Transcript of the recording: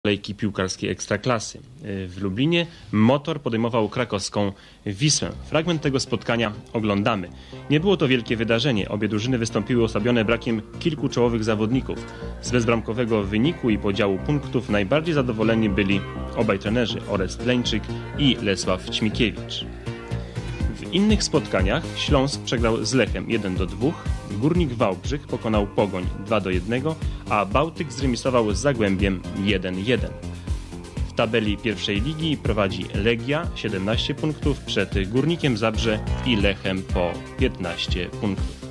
kolejki piłkarskiej Ekstraklasy. W Lublinie Motor podejmował krakowską Wisłę. Fragment tego spotkania oglądamy. Nie było to wielkie wydarzenie. Obie drużyny wystąpiły osłabione brakiem kilku czołowych zawodników. Z bezbramkowego wyniku i podziału punktów najbardziej zadowoleni byli obaj trenerzy, Orest Leńczyk i Lesław Ćmikiewicz. W innych spotkaniach Śląsk przegrał z Lechem 1-2, Górnik Wałbrzych pokonał Pogoń 2-1, a Bałtyk zremisował z Zagłębiem 1-1. W tabeli pierwszej ligi prowadzi Legia 17 punktów przed Górnikiem Zabrze i Lechem po 15 punktów.